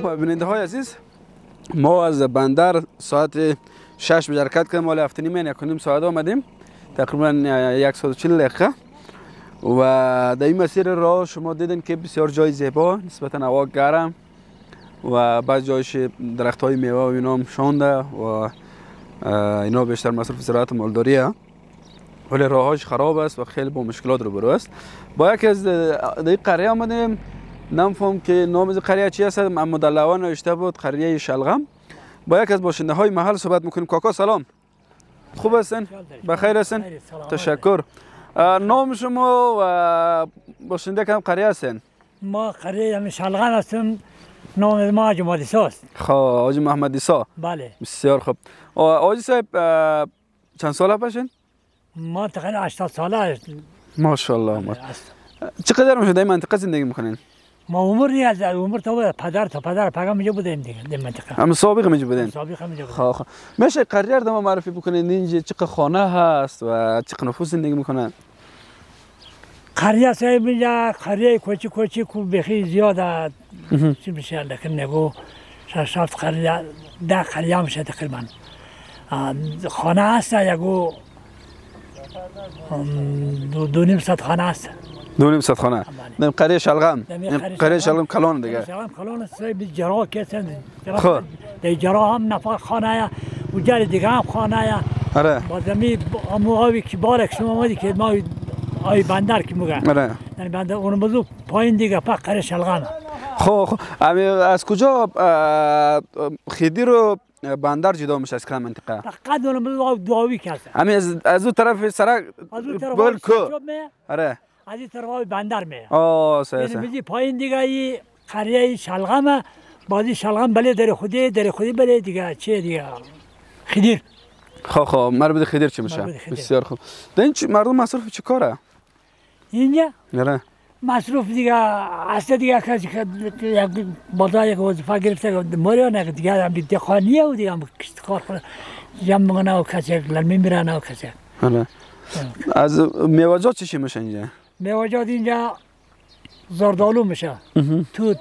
خب بیننده های عزیز، ما از بندر ساعت 6 به حرکت کردیم، مال 7 نیم یک نیم ساعت آمدیم، تقریبا 140 دقیقه. و در این مسیر راه شما دیدین که بسیار جای زیبا، نسبتا هوا گرم و بعض جایش درخت های میوه و اینا هم شانده و اینا بیشتر مصرف زراعت مالداریه، ولی راهاش خراب است و خیلی با مشکلات روبرو است. با یکی از در قریه آمدیم، نمی‌فهم که نام از قریه چی است، اما در لوحه نوشته بود قریه شلغم. با یکی از باشنده های محل صحبت میکنیم. کاکا سلام، خوب هستین؟ بخیر هستین؟ تشکر. نام شما و باشنده کدام قریه هستین؟ ما قریه شلغم هستیم، نام ما حاجی محمد عیسی است. خب حاجی محمد عیسی. بله. بسیار خوب. حاجی صاحب چند ساله باشین؟ ما تقریبا 80 ساله. ماشاءالله. چقدر میشه در منطقه زندگی میکنین؟ ما عمر نیاز عمر تا پدر پگم اینجا بودیم دیگه در منطقه. هم سابق اینجا بودین؟ سابق اینجا بودیم. خب میشه قریه رو معرفی بکنین؟ اینجا چقدر خانه هست و چقدر نفوس زندگی میکنن؟ قریه صاحب اینجا قریه کوچی کو بخی زیاده چی میشه، لکن نگو 6 قریه 10 قریه میشه تقریبا. خانه هست یکو 2.5 خانه است. 2.5 خانه. در قریه شلغم. قریه شلغم کلان دیگه. شلغم کلان است. به جرا کسند. خب. در جرا هم نفر خانه و جای دیگه هم خانه. آره. بازمی آبی که بارک شما مودی که ما آی بندر که میگن. آره. یعنی بندر اون بزرگ پایین دیگه پا قریه شلغم. خب از کجا خیدی رو بندر جدا میشه از کدام منطقه؟ فقط اون بزرگ دعاوی کرد. همین از اون طرف سرک بل کو. آره. از این طرف بندر می. صحیح. یعنی بزی پایین دیگه ای قریه شلغم، بازی شلغم بله در خودی بله دیگه چه دیگه خدیر. خب مربوط خدیر چی میشه؟ بسیار خوب. در این مردم مصروف چه کاره؟ اینجا؟ آره. مصروف دیگه اصلا دیگه کسی که یک بازار یک وظیفه گرفته موریو نه دیگه هم دخانیه و دیگه هم کار کنه جمع میکنه و کسی لمی میرنه و کسی. آره. از میوه‌جات چی میشه اینجا؟ میوه‌جات اینجا زردالو میشه. توت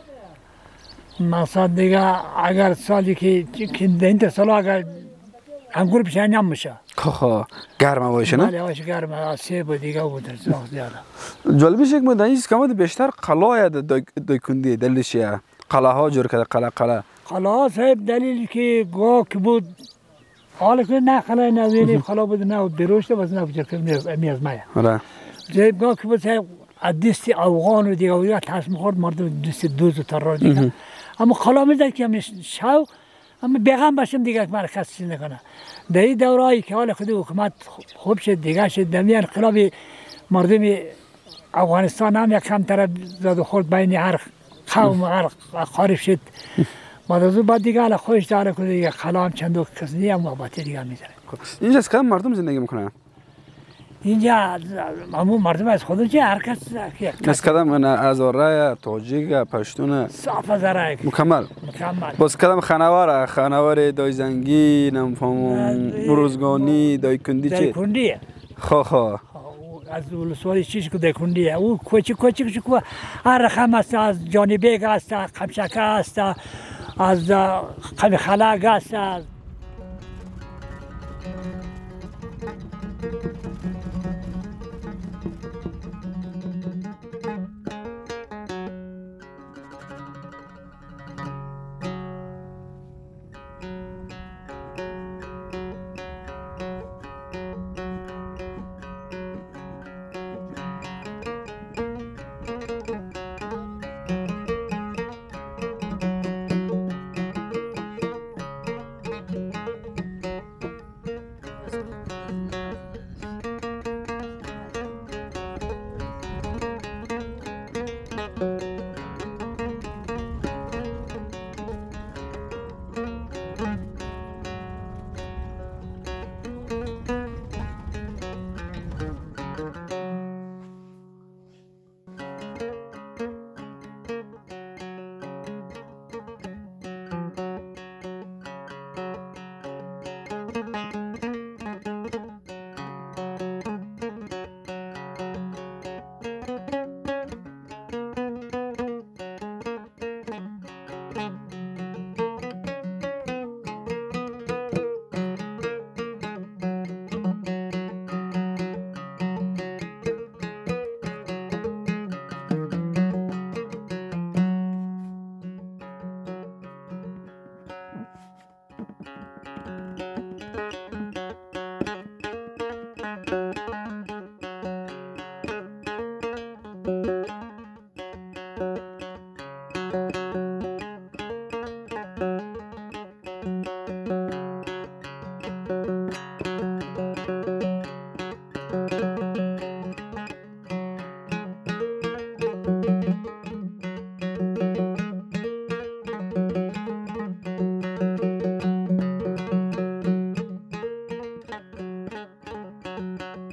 مثلا دیگه اگر سالی که این سالا اگر انگور بشه هم میشه. خب گرمه باشه نه؟ بله هاش گرمه، سیب دیگه بود زیاده. جالبیش یک مدت است که بیشتر قلعه دایکندی دلیشه. قلعه ها جور کرده قلعه صاحب دلیل که گاه که بود حالا که نه قلعه نوینی قلعه بود نه دروشته بس نه بجر که میازمایه. آره. صاحب گاه که بود صاحب دست افغان و دیگه تاس میخورد مردم دست دوز و ترار دیگه. اما قلعه میده که همیشه شو اما بیغم باشم دیگه که مرکز چیز نکنه. در این دورهایی که حال خود حکومت خوب شد دیگه شد دمی انقلاب مردم افغانستان هم یک کم طرف زد و خورد بین هر قوم هر خارف شد. بعد دیگه حالا خوش داره که دیگه خلا هم چند و کسی هم وابطه دیگه میزنه. اینجا از کدام مردم زندگی میکنن؟ اینجا عموم مردم از خودشه هر کس از کدام هزاره، تاجیک، پشتون؟ صاف هزاره. مکمل. باز کدام خانوار دایزنگی، نمیفهمم روزگانی، دایکندی چی؟ دایکندی. خب از ولسوالی چیش که دایکندیه او کوچیک که هر رقم است، از جانبیگ است، قمشکه است، از قم خلاق است.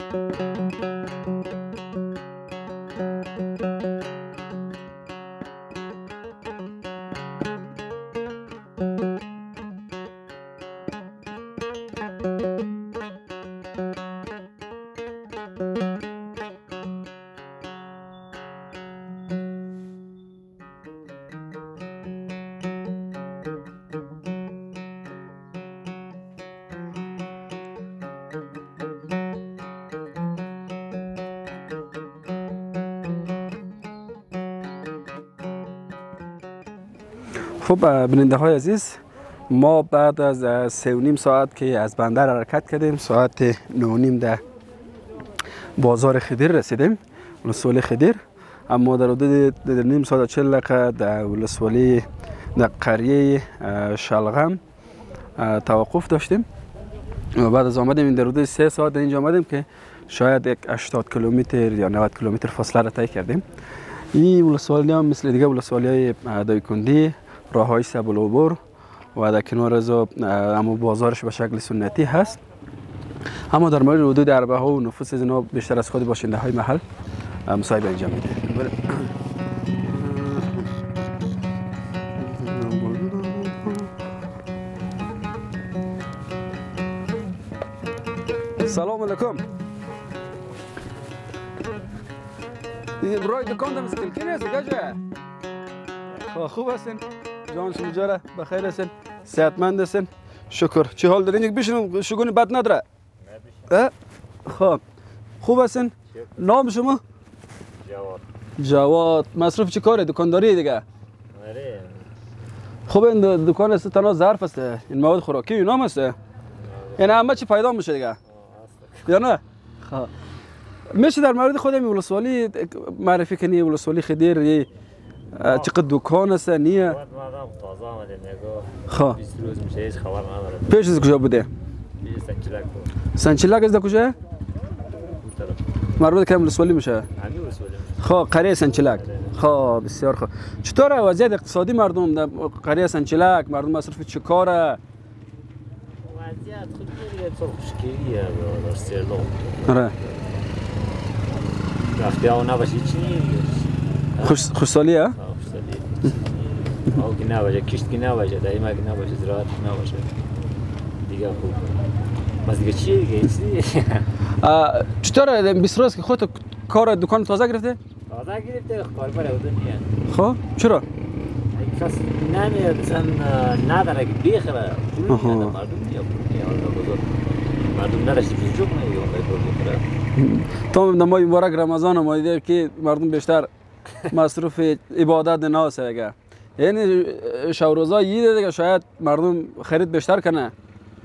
خب بیننده های عزیز، ما بعد از 3.5 ساعت که از بندر حرکت کردیم، ساعت 9:30 در بازار خدیر رسیدیم، ولسوالی خدیر. اما در حدود نیم ساعت و 40 دقیقه در ولسوالی در قریه شلغم توقف داشتیم و بعد از آمدیم در حدود 3 ساعت در اینجا آمدیم که شاید یک 80 کیلومتر یا 90 کیلومتر فاصله را طی کردیم. این ولسوالی هم مثل دیگه ولسوالی های دایکندی، راههای سبل العبور و در کنار از اما بازارش به شکل سنتی هست. اما در مورد حدود عربه ها و نفوس از اینا بیشتر از خود باشنده های محل مصاحبه انجام میده. سلام علیکم. برای دکان دم سکلکی نیست گجه. خوب هستین؟ جان شما جاره بخیر هستین؟ صحتمند هستین؟ شکر. چه حال دارین؟ یک بشین شگون بد نداره. خب خوب هستین؟ نام شما؟ جواد. جواد. مصرف چه کاره؟ دکانداری دیگه؟ آره. خوب این دکان است تنها ظرف است. این مواد خوراکی اینا هم است. یعنی همه چی پیدا میشه دیگه. یا نه؟ خب میشه در مورد خودم ولسوالی معرفی کنی؟ ولسوالی خدیر چقدر دکان است؟ نیه؟ مادام تازه آمده نگاه. خب 20 روز میشه هیچ خبر نداره. پیش از کجا بوده؟ سنچلک بود. سنچلک از کجا؟ مربوط کم ولسوالی میشه. همین ولسوالی میشه. خب قریه سنچلک. خب بسیار خوب. چطور وضعیت اقتصادی مردم در قریه سنچلک؟ مردم مصرف چه کاره؟ وضعیت خود دیگه بسیار خوشگلیه در سیرلو. آره. وقتی آن نباشه چی نیست. خوشحالیه؟ خوشحالی. آو که نباشه، کشت که نباشه، دایما که نباشه، زراعت که نباشه. دیگه خوب. بس دیگه چیه دیگه چی؟ چطور 20 روز که خودت کار دکان تازه گرفته؟ تازه گرفته کاربر بوده نیه. خب چرا؟ کس نمیاد مثلا نداره که بخره. پول نداره مردم یا پول نیاز بزرگ. مردم نداشت چیزی جوک نمیگه اون بخره. تا نمای مبارک رمضان ما دیدیم که مردم بیشتر مصرف عبادت ناس اگه. یعنی شوروزا یه دیگه شاید مردم خرید بیشتر کنه. نه.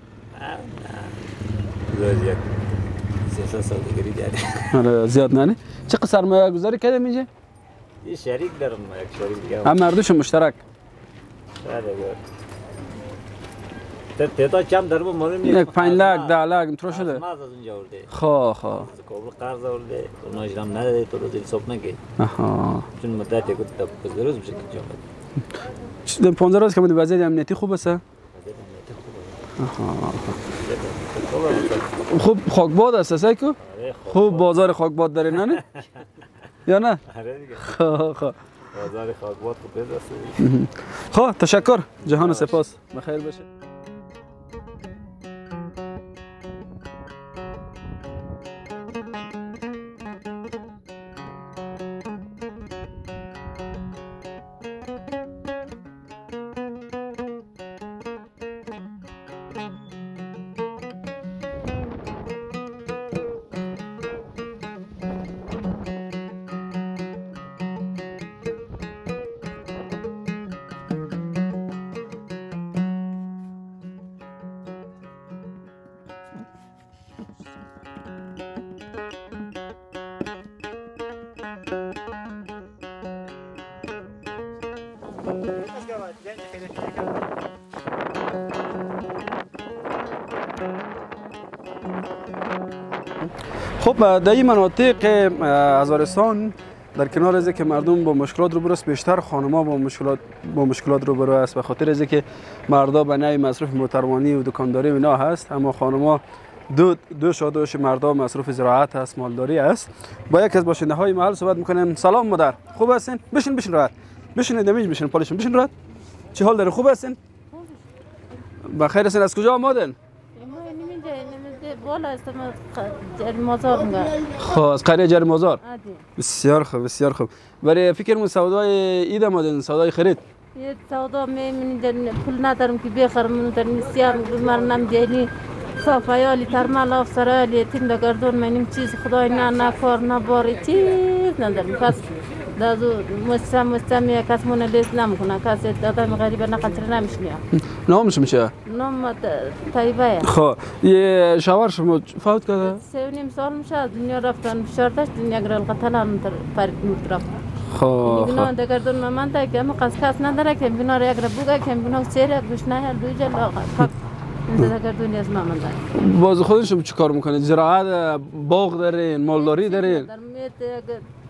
زیاد. 300 سال دیگری داره. آره زیاد نه. چقدر سرمایه گذاری کردیم اینجا؟ یه شریک دارم یک شریک دیگه. هم مردوش مشترک. بله. تعداد کم داره معلوم نیست. یک 5 لک 10 لک اینطور شده. ما از اونجا آورده. خب. کابل قرض آورده. تو ناجرام نداده تو روز حساب نگی. آها. چون مدت یک تا 15 روز میشه که جا چه 15 روز که بود وضعیت امنیتی خوب است؟ خوب خاکباد است اسایکو؟ خوب بازار خاکباد داره نه؟ یا نه؟ آره دیگه. خب بازار خاکباد خوب است. خب تشکر جهان سپاس بخیر باشه. خب در این مناطق هزارستان در کنار از که مردم با مشکلات روبرو است، بیشتر خانم‌ها با مشکلات روبرو است، به خاطر از که مردا به نوعی مصرف موتروانی و دکانداری و اینا هست، اما خانم‌ها دو شادوش مردم مصروف زراعت است، مالداری است. با یک از باشنده های محل صحبت میکنیم. سلام مادر، خوب هستین؟ بشین راحت. بشین دمیج بشین پالشون بشین راحت. چه حال داره؟ خوب هستین؟ بخیر هستین؟ از کجا آمدین؟ بالا است جرمازار میگه. خب از قریه جرمازار. بسیار خوب بسیار خوب. برای فکر سودای عید آمدین، سودای خرید؟ یه سودا من پول ندارم که بخرم در نسیام مرنم دیلی صافایالی ترمال افسرالی تیم دگردون منیم چیز خدای نه کار نه باری چیز ندارم. پس دازو مستمی کس من لیست نمیکنه، کس آدم غریبه نقطر نمیشنیه. نامش میشه؟ نام طیبه. خب یه شوهر شما فوت کرده؟ 3.5 سال میشه دنیا رفتن فشاردش دنیا گرال قتلان تر فرد رفت. خب بنا دگردون من تا که ما کس نداره که بنا را یک بوگا که بنا سیر گوشنه دو جل فقط دگردونی از من داره. باز خودش شما چی کار میکنید؟ زراعت باغ دارین، مالداری دارین؟ در میت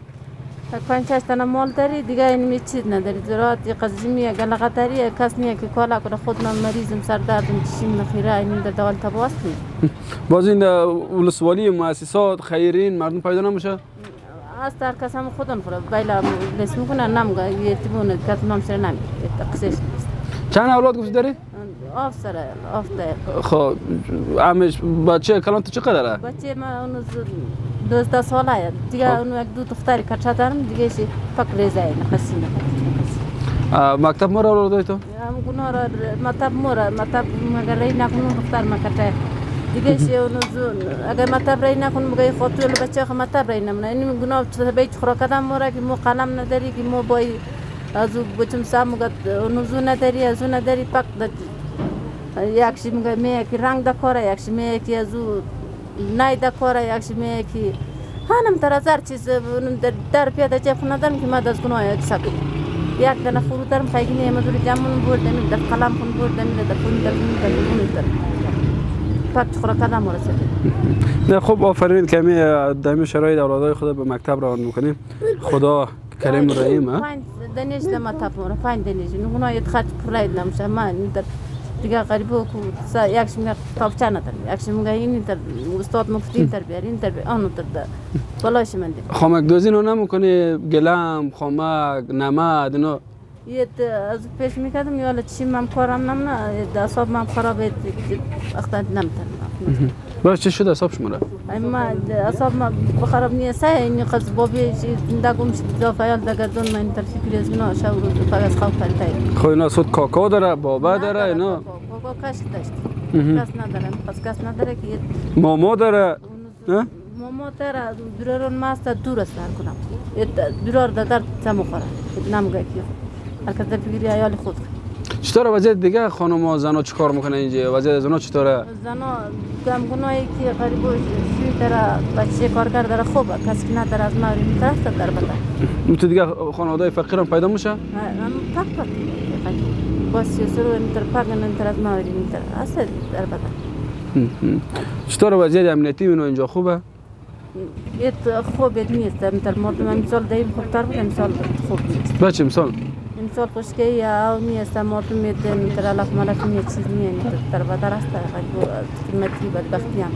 5-6 تا مال داری دیگه این می چیز نداری. زراعت قزمیه گلغتری کس نیه که کالا کنه. خود من مریضم سر دردم چشم نخیره این در دال تباست نی. باز این ولسوالی مؤسسات خیرین مردم پیدا نمیشه؟ از تر کس هم خودم خورد بیلا لیست میکنه نمگه یتیمونه کس نام سر نمی تقصیش نیست. چند اولاد گفت داری؟ آفسره آفته. خب همش بچه کلان تو چقدره؟ بچه ما اونو 12 ساله دیگه اونو یک دو دختری کچه دارم دیگه شی پک ریزه نخسینه. مکتب مرا اولاد تو؟ گناه را مکتب مگر رای نکنم دختر مکته دیگه شی اونو زون اگر مکتب رای نکنم بگی خاطر بچه خو مکتب رای نمونه این گناه بیت خورا کدام مورا که مو قلم نداری که مو بای ازو بچم سام گت اونو زون نداری ازو نداری پک یکشی میگه می که رنگ دکاره یکشی می که ازو نای دکاره یکشی می که هانم تر هزار چیز در پیاده جف ندارم که ما دست گناه یک سبی یک دانه فرو دارم خیلی مزور جامون بردم در قلم خون بردم در خون در پک خورا کدام ورسید. نه خب آفرین کمی دائم شرایط اولادای خدا به مکتب روان میکنیم. خدا کریم و رحیم ها. دانش دم تپور فاین دانش نگونای خرج پراید نمیشه من در دیگه غریبه کو یکش میگه تاپچه ندارم یکش میگه این در استاد مفتی در بیارین در آنو در بالاش من دیم. خامک دوزی رو نمیکنی گلم خامک نمد اینا؟ یه از پیش میکردم یا چی من کارم نمونه اعصاب من خرابه اختاد نمیتونم. باش چه شده اعصاب شما را؟ اما اعصاب ما خراب نیست این قصد بابی داغم شد دافعال دگردون من در فکر از اینا شاور فقط خواب پرتای. خب اینا صد کاکا داره بابا داره اینا؟ کاکا کاش داشت. کس نداره کس نداره که ماما داره؟ ماما داره درون ماست دور است کنم. درور دادر تمو خورد. نمیگه کی. هر کس در فکری عیال خود. چطوره وضعیت دیگه خانم و زنا چیکار میکنن اینجا؟ وضعیت زنا چطوره؟ زنا گمگونایی که غریبه شوی داره بچه کارگر داره خوبه کسی که نداره از ماری میترسته در بده. تو دیگه خانواده فقیر هم پیدا میشه؟ پک با سیاسر و میتر پاگن انتر از ماری میتر اصلا در بده. چطوره وضعیت امنیتی اینجا خوبه؟ خوب نیست مثل مردم امسال دایم خوبتر بود امسال خوب نیست. بچه امسال؟ امسال خوشگی یا نیست مردم میتر مثل علف ملف نیست چیز نیست در بدر است قیمتی بدبختی هم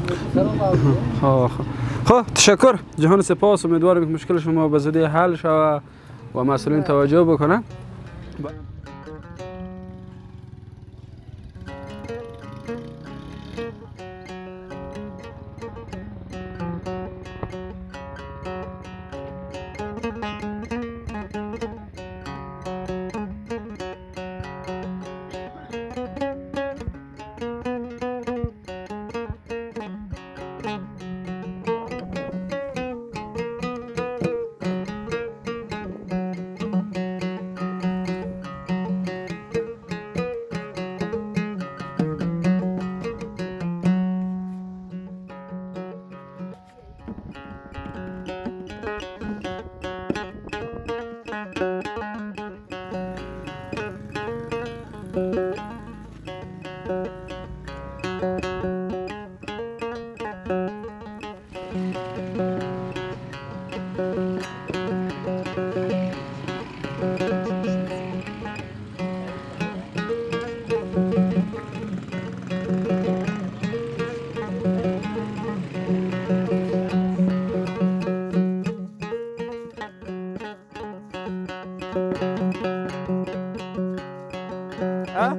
است. خب تشکر جهان سپاس امیدوارم که مشکل شما به زودی حل شود و مسئولین توجه بکنن.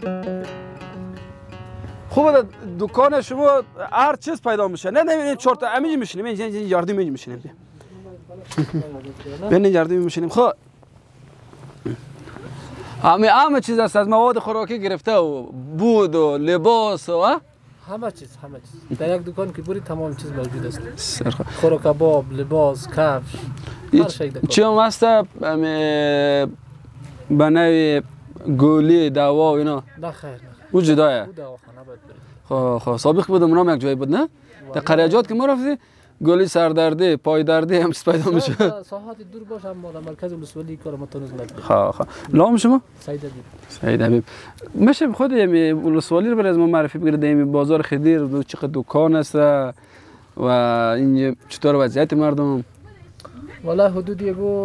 خوبه دکان شما هر چیز پیدا میشه. نه این چهار تا همینجا میشینیم، این یاردی میشینیم. ببین یاردی میشینیم. خب همه چیز است، از مواد خوراکی گرفته و بود و لباس و همه چیز در یک دکان که بری تمام چیز موجود است. خوراک، کباب، لباس، کفش، هر شی دکان. چی هم هست بنای گولی دوا و اینا؟ نه خیر او جدایه. او دواخانه باید بری. خب سابق بودم اونام یک جای بود نه؟ در قریجات که ما رفتی گولی سردردی، پای دردی هم چیز پیدا میشه. ساحات دور باشه اما در مرکز ولسوالی کار ما تونست نکنیم. خب نام شما؟ سعید حبیب. میشه خود ولسوالی رو برای از ما معرفی بگیرید. این بازار خدیر چقدر دکان است و این چطور وضعیت مردم؟ والا حدود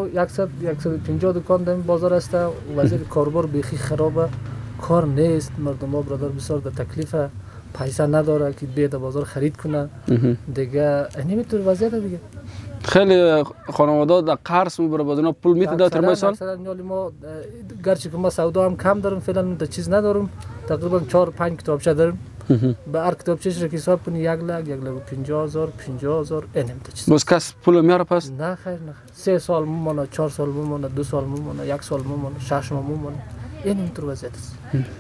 150 دکان در این بازار است. وضعیت کاروبار بیخی خرابه، کار نیست، مردم ها برادر بسیار در تکلیفه، پیسه نداره که بیاد بازار خرید کنه دیگه. نمیتونه وضعیت دیگه. خیلی خانواده در قرض میبره بازار پول میتونه در ماه سال. مثلا ما گرچه که ما سودا هم کم دارم فعلا تا چیز ندارم، تقریبا 4-5 کتابچه دارم. به هر کتابچهش را حساب کنی 1 لک 1,50,000 اینم تا چیز. باز کس پول میاره پس؟ نه خیر 3 سال میمونه، 4 سال میمونه، 2 سال میمونه، 1 سال میمونه، 6 ماه میمونه. اینطور وضعیت است.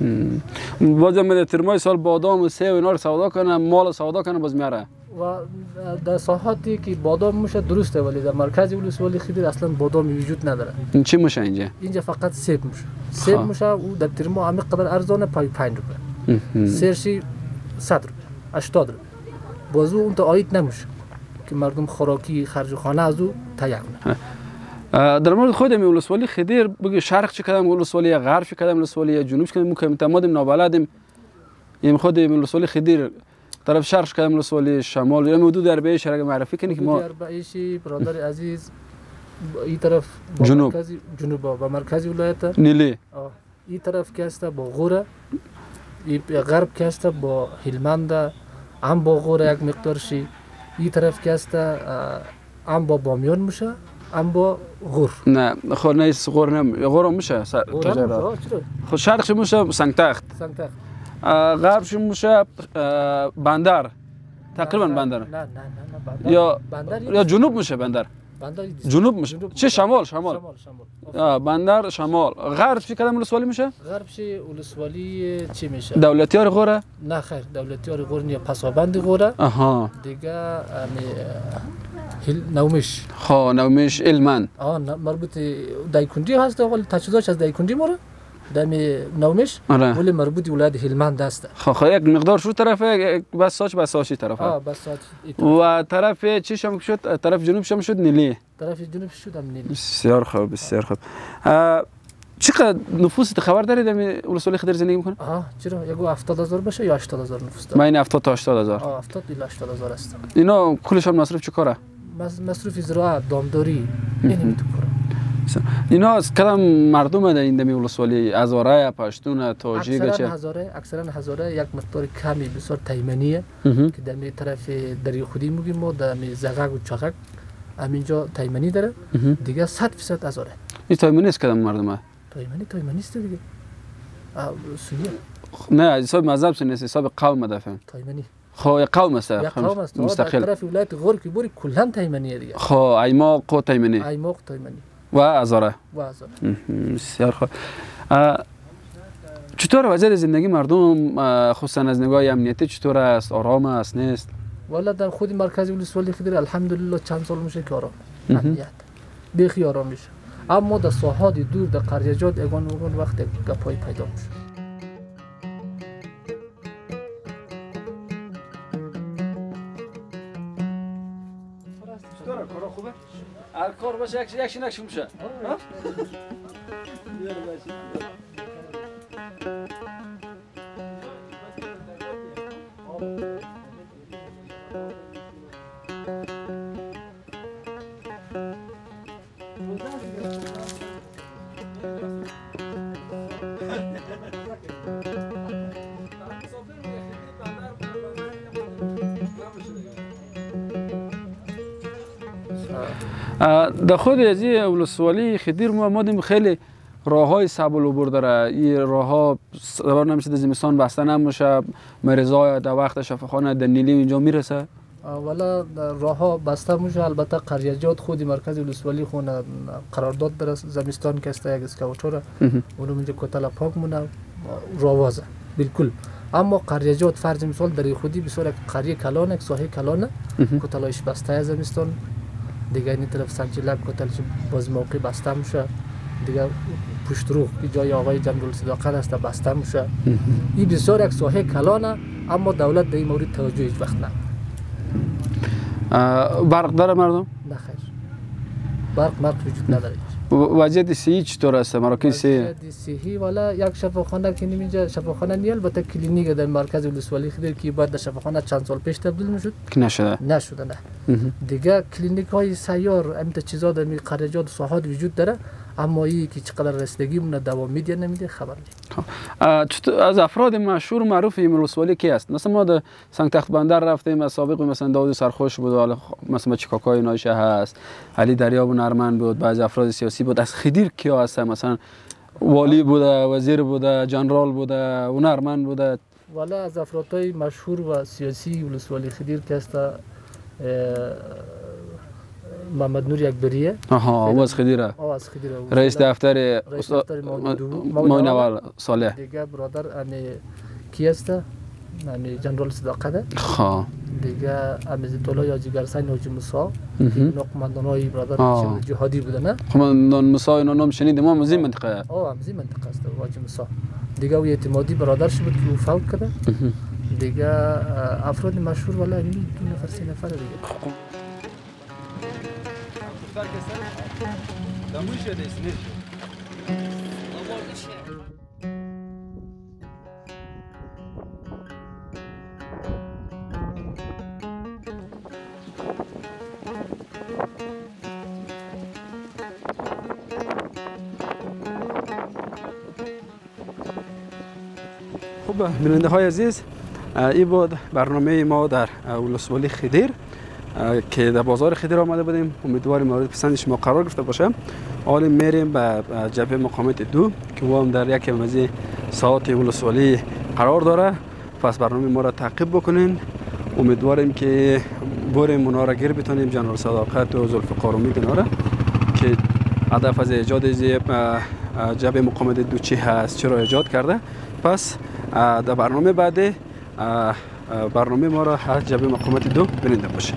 بازم میده ترمای سال بادام و سیب و اینا رو سودا کنه، مال سودا کنه باز میاره. و در ساحاتی که بادام میشه درسته، ولی در مرکز ولسوالی خدیر اصلا بادام وجود نداره. چی میشه اینجا؟ اینجا فقط سیب میشه. سیب میشه او در ترما همه قدر ارزانه، 5 روپیه. سرشی 100 روپیه، 80 روپیه. بازو اون تا آید نمیشه که مردم خوراکی خرج خانه از او تهیه کنه. در مورد خود ولسوالی خدیر بگی شرق چه کدام ولسوالی، غرب چه کدام ولسوالی، جنوب چه کدام؟ متمادیم نابلدیم. این خود ولسوالی خدیر طرف شرق چه کدام ولسوالی، شمال یا حدود اربعه شرق معرفی کنی که ما اربعه‌شی برادر عزیز این طرف جنوب با مرکز ولایت نیلی، این طرف که است با غوره، این غرب که است با هلمند هم با غوره یک مقدارشی، این طرف که است هم با بامیان میشه، هم با غور. نه خب نه غور نه، غور میشه خب شرقش میشه سنگتخت، غربش میشه بندر، تقریبا بندر. نه بندر یا جنوب میشه بندر. جنوب میشه چه شمال بندر شمال. غرب چی کدام ولسوالی میشه؟ غربش ولسوالی چی میشه؟ دولتیار غوره؟ نه خیر دولتیار غور نیست، پسابند غوره. دیگه نومش. خب نومش علمن. مربوط دایکندی هست، ولی تجهیزاتش از دایکندی مره. دمی نومش ولی مربوط ولایت هلمند است. خب یک مقدار شو طرفه بساشی طرفه. بساش. و طرف چی شم شد؟ طرف جنوب شم شد نیلی. طرف جنوب شد نیلی. بسیار خوب بسیار خوب. چقدر نفوس خبر دارید در ولسوالی خدیر زندگی میکنه؟ چرا یگو 70,000 باشه یا 80,000 نفوس داره؟ بین 70 تا 80,000. 70 تا 80,000 است. اینا کلشون مصرف چه کاره؟ مصرف زراعت، دامداری، اینی تو کاره. اینا از کدام مردم در این ولسوالی؟ هزاره، پشتون، تاجیک چه؟ اکثرا هزاره، یک مقدار کمی بسیار تایمنیه که در می طرف دری خودی میگیم ما در می زغق و چغق همینجا تایمنی داره. دیگه 100% هزاره. این تایمنی است کدام مردمه؟ تایمنی است دیگه. سنیه. نه حساب مذهب نیست، حساب قوم دفعه. تایمنی. خب قوم است. قوم است. مستقل. طرف ولایت غور کی بوری کلا تایمنیه دیگه. خب ایماق و تایمنی. و هزاره. بسیار خوب. چطور وضعیت زندگی مردم خصوصا از نگاه امنیتی چطور است؟ آرام است نیست؟ والا در خود مرکز ولسوالی خدیر الحمدلله چند سال میشه که آرام. امنیت. بیخی آرام میشه. اما در ساحات دور در قریجات اگان وقت گپای پیدا میشه. هر کار باشه یکشی میشه. در خود از ولسوالی خدیر ما دیم خیلی راههای سبل عبور داره. این راهها سبب نمیشه زمستان بسته نمیشه، مریضای در وقت شفاخانه در نیلی اینجا میرسه. والا راه ها بسته میشه. البته قریجات خودی مرکز ولسوالی خونه قرارداد داره زمستان که است یک اسکاوتور اونم اینجا کتل پاک مونه راوازه بالکل. اما قریجات فرض مثال در خودی بسیار قریه کلانه ساحه کلانه کتلایش بسته زمستان دیگه. این طرف سنجلک کتلش باز موقع بسته میشه دیگه. پشت رو جای آقای جنرال صداقت است بسته میشه. این بسیار یک ساحه کلانه اما دولت در این مورد توجه هیچ وقت نمیکنه. برق داره مردم؟ نه خیر، برق وجود نداره. وضعیت صحی چطور است؟ مراکز صحی والا یک شفاخانه که اینجا شفاخانه نیست، البته کلینیک در مرکز ولسوالی خدیر که بعد در شفاخانه چند سال پیش تبدیل میشد که نشده نه دیگه. کلینیک های سیار امت چیزا در قریجات و ساحات وجود داره اما این که چقدر رسیدگی مون دوام میده نمیده خبر نیست. از افراد مشهور معروف ولسوالی کی است؟ مثلا ما در سنگ تخت بندر رفتیم، از سابق مثلا داوود سرخوش بود، حالا مثلا چیکاکای نایشه هست، علی دریاب و نرمن بود، بعضی افراد سیاسی بود. از خدیر کیا هست؟ مثلا والی بوده، وزیر بوده، جنرال بوده، هنرمند بوده. والا از افرادهای مشهور و سیاسی ولسوالی خدیر که است محمد نور یکبریه. از خدیره. رئیس دفتر ماینوال صالح. دیگه برادر امی کی است؟ امی جنرال صداقت. دیگه امی زیتولا یا جگرسین حاجی موسی. نقمندانای برادر جهادی بودن. قماندان موسی اینا نام شنیدیم ما از این منطقه. از این منطقه است حاجی موسی. دیگه او اعتمادی برادرش بود که او فوت کرده. دیگه افراد مشهور والا این دو نفر سه نفر دیگه. خب بیننده های عزیز، این بود برنامه ما در ولسوالی خدیر که در بازار خدیر آمده بودیم. امیدواریم مورد پسند شما قرار گرفته باشه. حالا میریم به جبهه مقاومت 2 که او هم در یک از ساعات ولسوالی قرار داره. پس برنامه ما را تعقیب بکنین. امیدواریم که بریم اونا را گیر بتونیم، جنرال صداقت و ذوالفقار امید اینا را، که هدف از ایجاد جبهه مقاومت 2 چی هست، چرا ایجاد کرده. پس در برنامه بعدی برنامه ما را از جبهه مقاومت 2 بیننده باشه.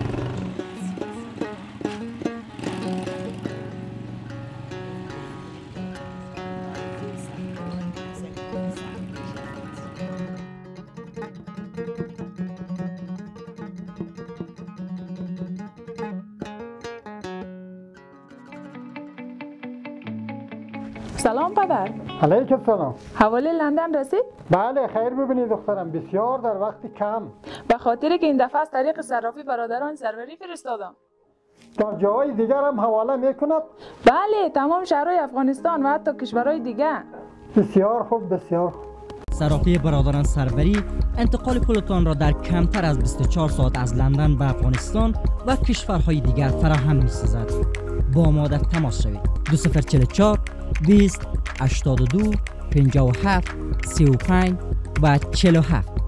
سلام پدر. علیکم سلام. حوالی لندن رسید؟ بله خیر ببینید دخترم، بسیار در وقت کم. به خاطر که این دفعه از طریق صرافی برادران سروری فرستادم. در جاهای دیگر هم حواله میکند؟ بله، تمام شهرهای افغانستان و حتی کشورهای دیگه. بسیار خوب بسیار خوب. صرافی برادران سروری انتقال پولتان را در کمتر از 24 ساعت از لندن به افغانستان و کشورهای دیگر فراهم می‌سازد. با ما در تماس شوید. 2044 20 82 57 35 و 47.